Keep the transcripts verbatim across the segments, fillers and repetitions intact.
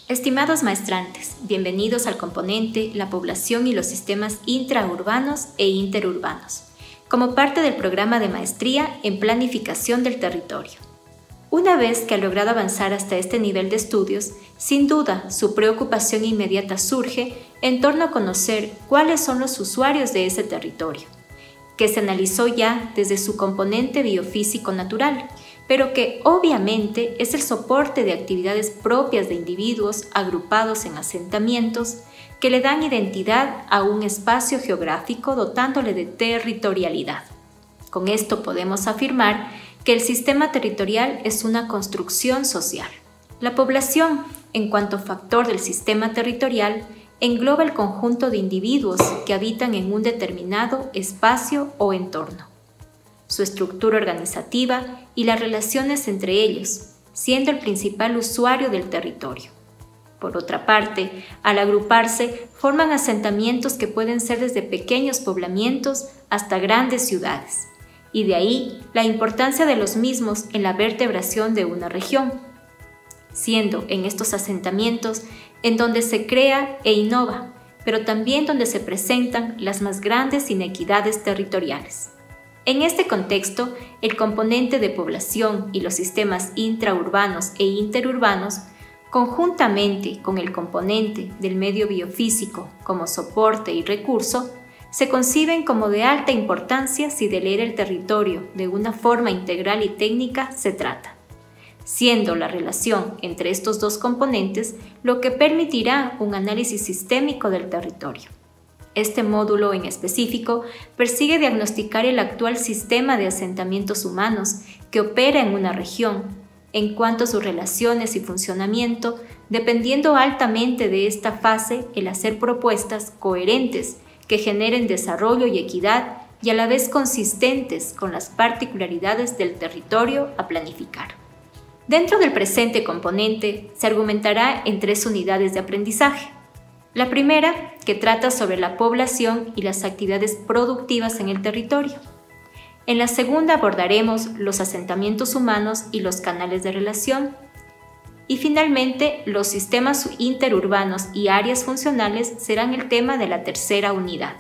Estimados maestrantes, bienvenidos al componente La población y los sistemas intraurbanos e interurbanos, como parte del programa de maestría en planificación del territorio. Una vez que ha logrado avanzar hasta este nivel de estudios, sin duda su preocupación inmediata surge en torno a conocer cuáles son los usuarios de ese territorio, que se analizó ya desde su componente biofísico natural, pero que obviamente es el soporte de actividades propias de individuos agrupados en asentamientos que le dan identidad a un espacio geográfico dotándole de territorialidad. Con esto podemos afirmar que el sistema territorial es una construcción social. La población, en cuanto factor del sistema territorial, engloba el conjunto de individuos que habitan en un determinado espacio o entorno, su estructura organizativa y las relaciones entre ellos, siendo el principal usuario del territorio. Por otra parte, al agruparse, forman asentamientos que pueden ser desde pequeños poblamientos hasta grandes ciudades, y de ahí la importancia de los mismos en la vertebración de una región, siendo en estos asentamientos en donde se crea e innova, pero también donde se presentan las más grandes inequidades territoriales. En este contexto, el componente de población y los sistemas intraurbanos e interurbanos, conjuntamente con el componente del medio biofísico como soporte y recurso, se conciben como de alta importancia si de leer el territorio de una forma integral y técnica se trata, siendo la relación entre estos dos componentes lo que permitirá un análisis sistémico del territorio. Este módulo en específico persigue diagnosticar el actual sistema de asentamientos humanos que opera en una región, en cuanto a sus relaciones y funcionamiento, dependiendo altamente de esta fase el hacer propuestas coherentes que generen desarrollo y equidad y a la vez consistentes con las particularidades del territorio a planificar. Dentro del presente componente se argumentará en tres unidades de aprendizaje. La primera, que trata sobre la población y las actividades productivas en el territorio. En la segunda abordaremos los asentamientos humanos y los canales de relación. Y finalmente, los sistemas interurbanos y áreas funcionales serán el tema de la tercera unidad.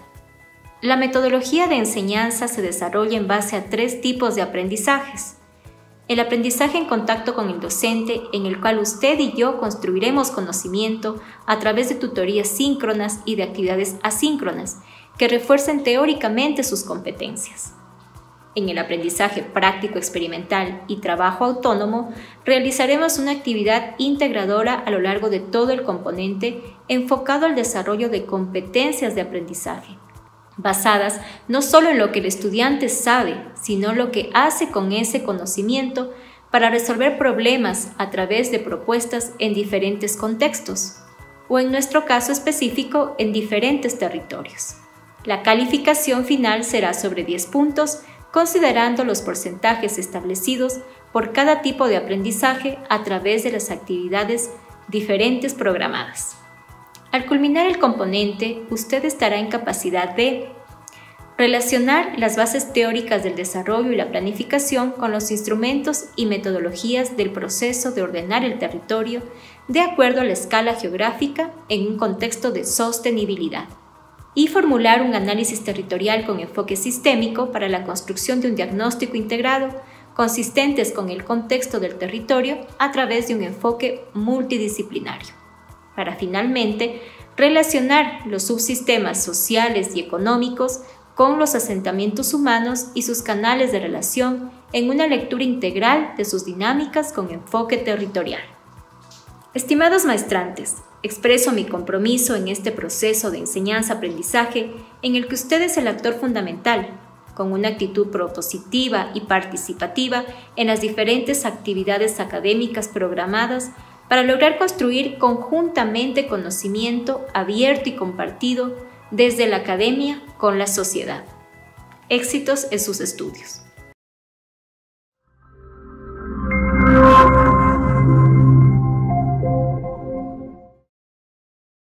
La metodología de enseñanza se desarrolla en base a tres tipos de aprendizajes. El aprendizaje en contacto con el docente, en el cual usted y yo construiremos conocimiento a través de tutorías síncronas y de actividades asíncronas que refuercen teóricamente sus competencias. En el aprendizaje práctico experimental y trabajo autónomo, realizaremos una actividad integradora a lo largo de todo el componente enfocado al desarrollo de competencias de aprendizaje, basadas no solo en lo que el estudiante sabe, sino lo que hace con ese conocimiento para resolver problemas a través de propuestas en diferentes contextos, o en nuestro caso específico, en diferentes territorios. La calificación final será sobre diez puntos, considerando los porcentajes establecidos por cada tipo de aprendizaje a través de las actividades diferentes programadas. Al culminar el componente, usted estará en capacidad de relacionar las bases teóricas del desarrollo y la planificación con los instrumentos y metodologías del proceso de ordenar el territorio de acuerdo a la escala geográfica en un contexto de sostenibilidad, y formular un análisis territorial con enfoque sistémico para la construcción de un diagnóstico integrado consistentes con el contexto del territorio a través de un enfoque multidisciplinario, para finalmente relacionar los subsistemas sociales y económicos con los asentamientos humanos y sus canales de relación en una lectura integral de sus dinámicas con enfoque territorial. Estimados maestrantes, expreso mi compromiso en este proceso de enseñanza-aprendizaje en el que usted es el actor fundamental, con una actitud propositiva y participativa en las diferentes actividades académicas programadas para lograr construir conjuntamente conocimiento abierto y compartido desde la academia con la sociedad. Éxitos en sus estudios.